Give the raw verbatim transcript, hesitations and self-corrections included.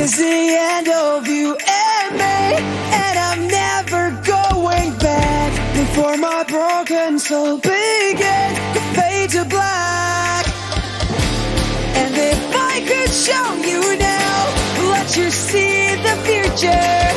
is the end of you and me, and I'm never going back. Before my broken soul begins to fade to black. And if I could show you now, let you see the future,